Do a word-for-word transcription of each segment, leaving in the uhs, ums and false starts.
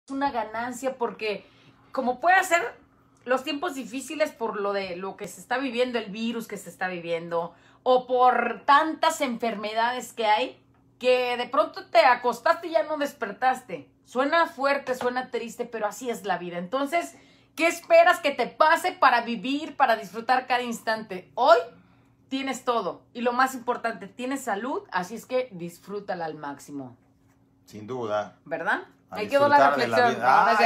una ganancia porque como puede ser los tiempos difíciles por lo de lo que se está viviendo, el virus que se está viviendo, o por tantas enfermedades que hay, que de pronto te acostaste y ya no despertaste. Suena fuerte, suena triste, pero así es la vida. Entonces, ¿qué esperas que te pase para vivir, para disfrutar cada instante? Hoy tienes todo y lo más importante, tienes salud, así es que disfrútala al máximo. Sin duda. ¿Verdad? A Ahí quedó la reflexión. La no, no ah,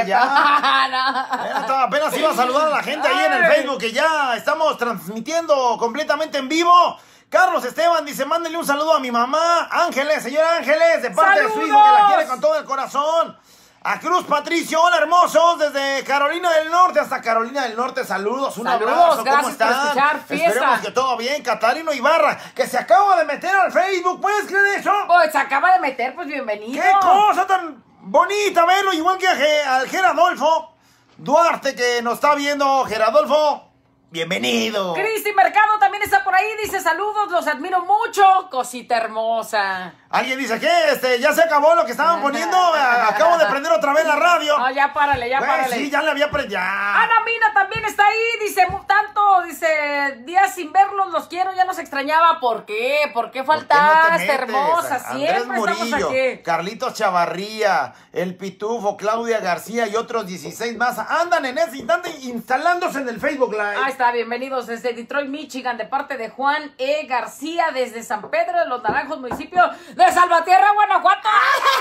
ya. no. Apenas iba a saludar a la gente ahí en el Facebook, que ya estamos transmitiendo completamente en vivo. Carlos Esteban dice, mándenle un saludo a mi mamá, Ángeles, señora Ángeles, de parte ¡saludos! De su hijo, que la quiere con todo el corazón. A Cruz Patricio, hola hermosos, desde Carolina del Norte hasta Carolina del Norte, saludos, un saludos, abrazo, gracias ¿cómo están? Por escuchar, fiesta. Esperemos que todo bien. Catarino Ibarra, que se acaba de meter al Facebook, ¿puedes creer eso? Pues se acaba de meter, pues bienvenido. ¡Qué cosa tan bonita verlo! Igual que a, al Geradolfo Duarte, que nos está viendo. Geradolfo, bienvenido. Cristi Mercado también está por ahí, dice saludos, los admiro mucho, cosita hermosa. Alguien dice que este, ya se acabó lo que estaban poniendo, acabo de prender otra vez la radio. No, ya párale, ya pues, párale. Sí, ya le había prendido. Ana Mina también está ahí, dice tanto, dice días sin verlos, los quiero, ya los extrañaba. ¿Por qué? ¿Por qué faltaste, no hermosa? Andrés Siempre Murillo, estamos aquí. Carlitos Chavarría, El Pitufo, Claudia García y otros dieciséis más andan en ese instante instalándose en el Facebook Live. Ahí está, bienvenidos desde Detroit, Michigan, de parte de Juan E. García, desde San Pedro de los Naranjos, municipio de Salvatierra, Guanajuato.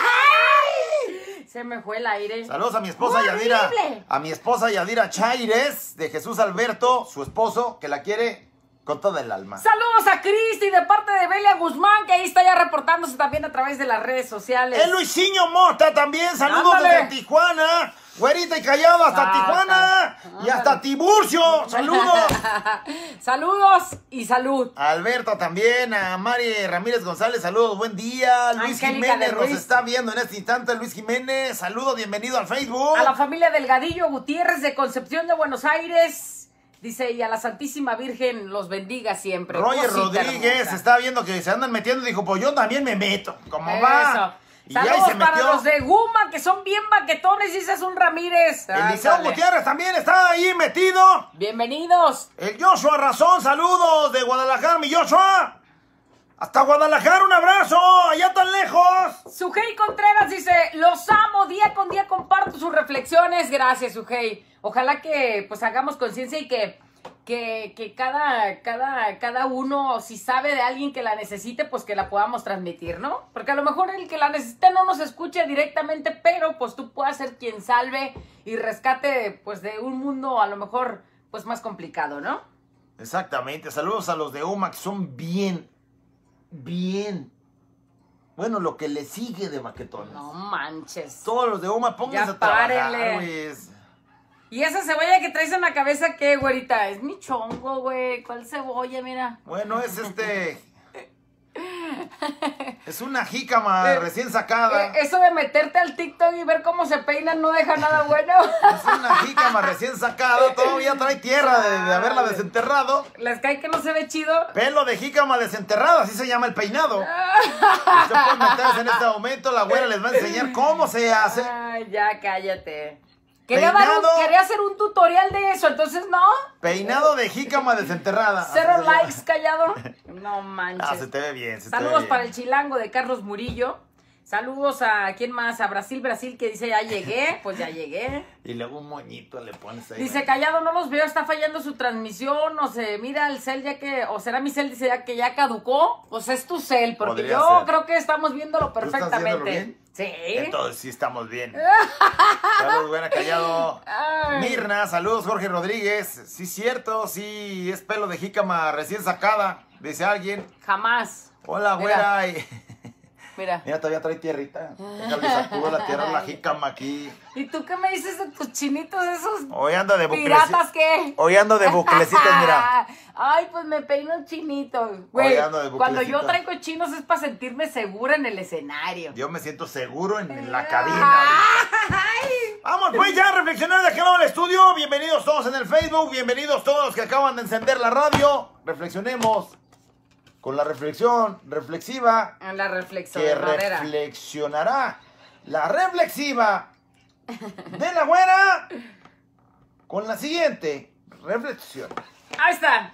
¡Ay! Se me fue el aire. Saludos a mi esposa Yadira. A mi esposa Yadira Chaires, de Jesús Alberto, su esposo, que la quiere con toda el alma. Saludos a Cristi de parte de Belia Guzmán, que ahí está ya reportándose también a través de las redes sociales. El Luisinho Mota también, saludos Ándale. Desde Tijuana. Güerita y Callado hasta Saca. Tijuana. Ándale. Y hasta Tiburcio. Saludos. Saludos y salud. A Alberto también, a Mari Ramírez González, saludos, buen día. Luis Angélica Jiménez nos está viendo en este instante. Luis Jiménez, saludos, bienvenido al Facebook. A la familia Delgadillo Gutiérrez de Concepción de Buenos Aires. Dice, y a la Santísima Virgen los bendiga siempre. Roger Rodríguez hermosa. Está viendo que se andan metiendo y dijo, pues yo también me meto. ¿Cómo Eso. Va? Y saludos para metió. Los de Guma, que son bien baquetones, dice un Ramírez. Eliseo Ándale. Gutiérrez también está ahí metido. Bienvenidos. El Joshua Razón, saludos de Guadalajara, mi Joshua. Hasta Guadalajara, un abrazo, allá tan lejos. Sujei Contreras dice, los amo, día con día comparto sus reflexiones. Gracias, Sujei. Ojalá que pues hagamos conciencia y que... Que, que cada, cada, cada uno, si sabe de alguien que la necesite, pues que la podamos transmitir, ¿no? Porque a lo mejor el que la necesite no nos escuche directamente, pero pues tú puedas ser quien salve y rescate, pues, de un mundo a lo mejor, pues, más complicado, ¿no? Exactamente. Saludos a los de UMA, que son bien, bien... Bueno, lo que le sigue de baquetones. No manches. Todos los de UMA, pónganse a trabajar, pues. ¿Y esa cebolla que traes en la cabeza qué, güerita? Es mi chongo, güey. ¿Cuál cebolla, mira? Bueno, es este... es una jícama eh, recién sacada. Eh, eso de meterte al TikTok y ver cómo se peinan no deja nada bueno. Es una jícama recién sacada. Todavía trae tierra de, de haberla desenterrado. ¿Les cae que no se ve chido? Pelo de jícama desenterrada, así se llama el peinado. Usted puede meterse en este momento. La güera les va a enseñar cómo se hace. Ay, ya cállate. Quería, dar un, quería hacer un tutorial de eso, entonces no. Peinado de jícama desenterrada. Cero likes, Callado. No manches. Ah, se te ve bien. Se Saludos te ve bien. para el chilango de Carlos Murillo. Saludos a, ¿quién más? A Brasil, Brasil, que dice, ya llegué. Pues ya llegué. Y luego un moñito le pones ahí. Dice, Callado, no los veo, está fallando su transmisión. O se mira el cel ya que, o será mi cel, dice ya que ya caducó. Pues es tu cel, porque Podría yo ser. Creo que estamos viéndolo perfectamente. ¿Tú estás bien? Sí. Entonces sí estamos bien. Saludos, buena, Callado. Ay. Mirna, saludos, Jorge Rodríguez. Sí, cierto, sí, es pelo de jícama recién sacada, dice alguien. Jamás. Hola, güera. Mira. Mira. Mira, todavía trae tierrita. Déjale sacudo la tierra la jícama aquí. ¿Y tú qué me dices de tus chinitos esos? Hoy ando de buclecitos. ¿Piratas qué? Hoy ando de buclecitos, mira. Ay, pues me peino chinitos. Güey, cuando yo traigo chinos es para sentirme segura en el escenario. Yo me siento seguro en, en la cabina. Ay. Vamos, pues ya a reflexionar de aquel lado del estudio. Bienvenidos todos en el Facebook. Bienvenidos todos los que acaban de encender la radio. Reflexionemos. Con la reflexión reflexiva la reflexión que reflexionará. La reflexiva de la güera con la siguiente reflexión. Ahí está.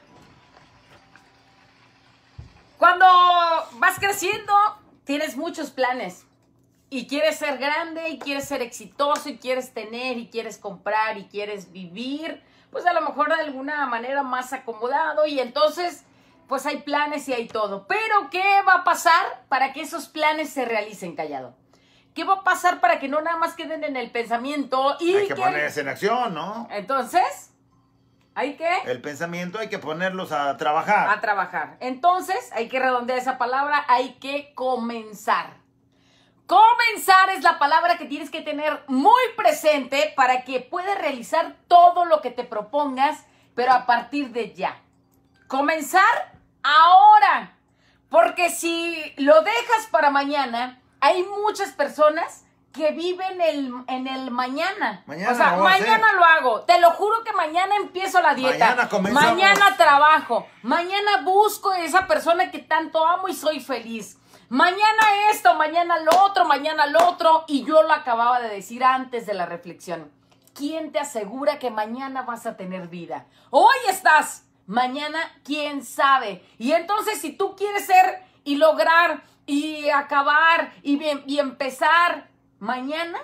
Cuando vas creciendo, tienes muchos planes. Y quieres ser grande, y quieres ser exitoso, y quieres tener, y quieres comprar, y quieres vivir, pues a lo mejor de alguna manera más acomodado. Y entonces, pues hay planes y hay todo. Pero, ¿qué va a pasar para que esos planes se realicen, Callado? ¿Qué va a pasar para que no nada más queden en el pensamiento? Y hay que, que ponerse en acción, ¿no? Entonces, ¿hay que? El pensamiento hay que ponerlos a trabajar. A trabajar. Entonces, hay que redondear esa palabra, hay que comenzar. Comenzar es la palabra que tienes que tener muy presente para que puedas realizar todo lo que te propongas, pero a partir de ya. Comenzar ahora. Porque si lo dejas para mañana, hay muchas personas que viven el, en el mañana. Mañana o sea, lo voy a mañana hacer. lo hago. Te lo juro que mañana empiezo la dieta. Mañana comenzamos. Mañana trabajo. Mañana busco a esa persona que tanto amo y soy feliz. Mañana esto, mañana lo otro, mañana lo otro. Y yo lo acababa de decir antes de la reflexión. ¿Quién te asegura que mañana vas a tener vida? Hoy estás. Mañana, ¿quién sabe? Y entonces, si tú quieres ser y lograr y acabar y, y empezar mañana,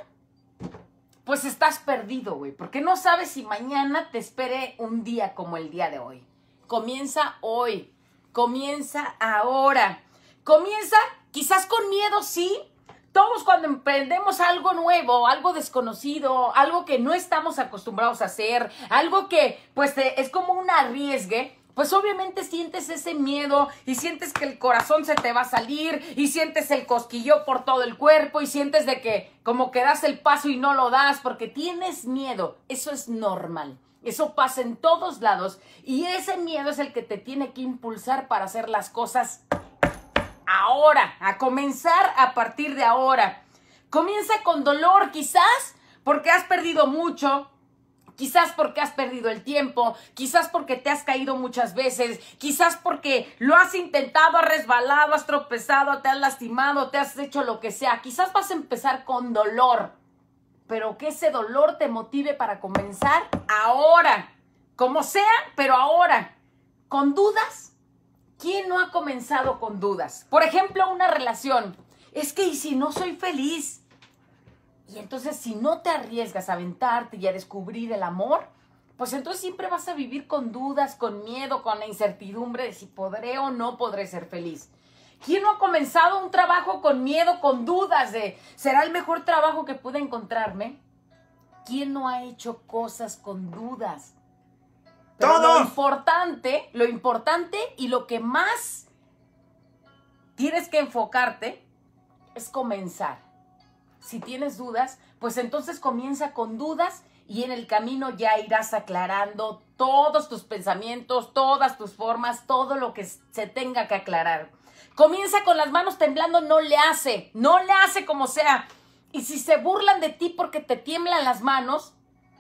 pues estás perdido, güey. Porque no sabes si mañana te espere un día como el día de hoy. Comienza hoy. Comienza ahora. Comienza quizás con miedo, sí. Todos cuando emprendemos algo nuevo, algo desconocido, algo que no estamos acostumbrados a hacer, algo que pues te, es como un arriesgue, pues obviamente sientes ese miedo y sientes que el corazón se te va a salir y sientes el cosquillo por todo el cuerpo y sientes de que como que das el paso y no lo das porque tienes miedo. Eso es normal. Eso pasa en todos lados y ese miedo es el que te tiene que impulsar para hacer las cosas ahora, a comenzar a partir de ahora. Comienza con dolor, quizás porque has perdido mucho, quizás porque has perdido el tiempo, quizás porque te has caído muchas veces, quizás porque lo has intentado, has resbalado, has tropezado, te has lastimado, te has hecho lo que sea. Quizás vas a empezar con dolor, pero que ese dolor te motive para comenzar ahora, como sea, pero ahora. ¿Con dudas? ¿Quién no ha comenzado con dudas? Por ejemplo, una relación. Es que, ¿y si no soy feliz? Y entonces, si no te arriesgas a aventarte y a descubrir el amor, pues entonces siempre vas a vivir con dudas, con miedo, con la incertidumbre de si podré o no podré ser feliz. ¿Quién no ha comenzado un trabajo con miedo, con dudas de ¿será el mejor trabajo que pude encontrarme? ¿Quién no ha hecho cosas con dudas? Pero ¡Todos! Lo importante, lo importante y lo que más tienes que enfocarte es comenzar. Si tienes dudas, pues entonces comienza con dudas y en el camino ya irás aclarando todos tus pensamientos, todas tus formas, todo lo que se tenga que aclarar. Comienza con las manos temblando, no le hace, no le hace como sea. Y si se burlan de ti porque te tiemblan las manos,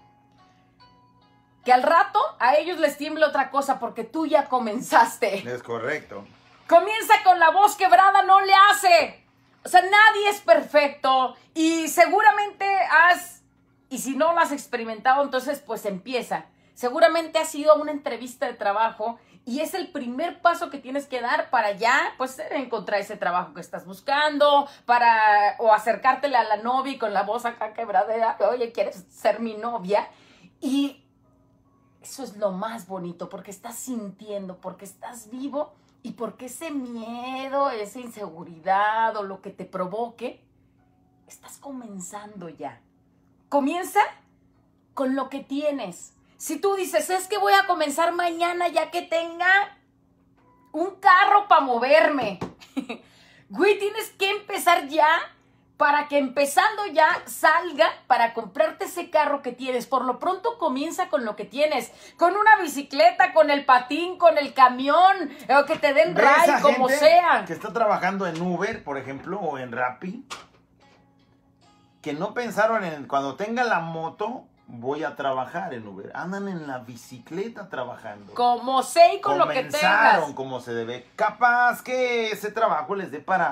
que al rato a ellos les tiembla otra cosa porque tú ya comenzaste. Es correcto. Comienza con la voz quebrada, no le hace. O sea, nadie es perfecto y seguramente has, y si no lo has experimentado, entonces pues empieza. Seguramente has ido a una entrevista de trabajo y es el primer paso que tienes que dar para ya, pues, encontrar ese trabajo que estás buscando, para, o acercártele a la novia y con la voz acá quebradera, oye, ¿quieres ser mi novia? Y eso es lo más bonito, porque estás sintiendo, porque estás vivo y porque ese miedo, esa inseguridad o lo que te provoque, estás comenzando ya. Comienza con lo que tienes. Si tú dices, es que voy a comenzar mañana ya que tenga un carro para moverme. Güey, tienes que empezar ya para que empezando ya salga para comprarte ese carro que tienes. Por lo pronto comienza con lo que tienes. Con una bicicleta, con el patín, con el camión, o que te den ride, como sea. Que está trabajando en Uber, por ejemplo, o en Rappi, que no pensaron en cuando tenga la moto, voy a trabajar en Uber. Andan en la bicicleta trabajando. Como sé y con lo que tengas. Comenzaron como se debe. Capaz que ese trabajo les dé para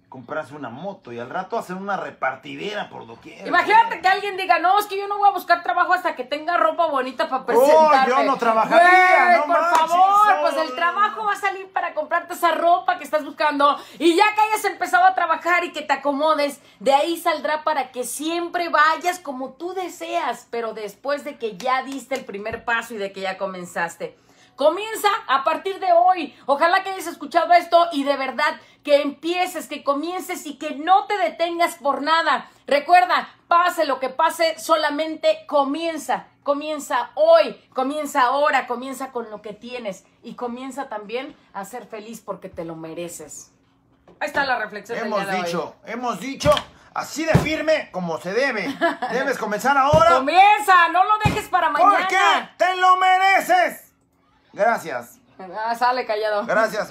comprarse una moto y al rato hacer una repartidera por doquier. Imagínate que alguien diga, no, es que yo no voy a buscar trabajo hasta que tenga ropa bonita para presentarme. Oh, yo no trabajaría, Güey, no por manches, favor, no. pues el trabajo va a salir para comprarte esa ropa que estás buscando. Y ya que hayas empezado a trabajar y que te acomodes, de ahí saldrá para que siempre vayas como tú deseas, pero después de que ya diste el primer paso y de que ya comenzaste. Comienza a partir de hoy. Ojalá que hayas escuchado esto y de verdad que empieces, que comiences y que no te detengas por nada. Recuerda, pase lo que pase, solamente comienza. Comienza hoy, comienza ahora, comienza con lo que tienes y comienza también a ser feliz porque te lo mereces. Ahí está la reflexión del Hemos día de dicho, hoy. hemos dicho, así de firme como se debe. Debes comenzar ahora. Comienza, no lo dejes para mañana. Porque te lo mereces. Gracias. Ah, sale callado. Gracias.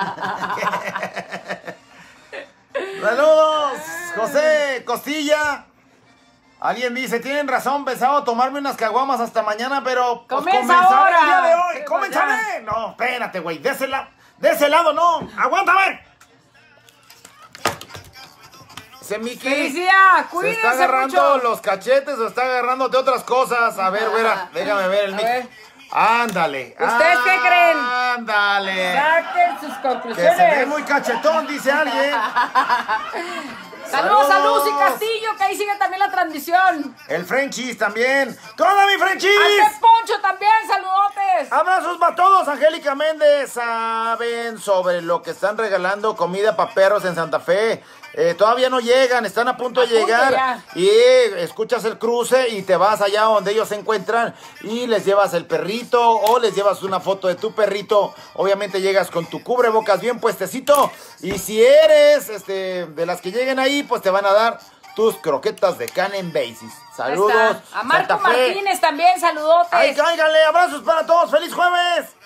Saludos, José Costilla. Alguien dice, tienen razón, pensaba tomarme unas caguamas hasta mañana, pero pues, ¡Comienza comenzaré ahora! el día de hoy. Sí, ¡Comenzaré! No, espérate, güey. De ese lado, de ese lado no. ¡Aguántame! Ese Mickey ¡Felicidad! se ¡Cuídense está agarrando mucho! los cachetes o está agarrando de otras cosas. A ver, güera, déjame ver el A Mickey. ver. Ándale. ¿Ustedes qué creen? Ándale. Saquen sus Que conclusiones. se ve muy cachetón, dice alguien. Saludos a Saludos. Lucy Castillo, que ahí sigue también la transmisión. El Frenchies también. ¡Hola, mi Frenchies! Ante Poncho también, saludotes. Abrazos para todos. Angélica Méndez. Saben sobre lo que están regalando comida para perros en Santa Fe. Eh, todavía no llegan, están a punto A de punto llegar. ya. Y eh, escuchas el cruce y te vas allá donde ellos se encuentran y les llevas el perrito o les llevas una foto de tu perrito. Obviamente llegas con tu cubrebocas bien puestecito. Y si eres este, de las que lleguen ahí, pues te van a dar tus croquetas de Canen Basis. Saludos. A Marco Santa Fe. Martínez también, saludotes. Ay, cáiganle, abrazos para todos. ¡Feliz jueves!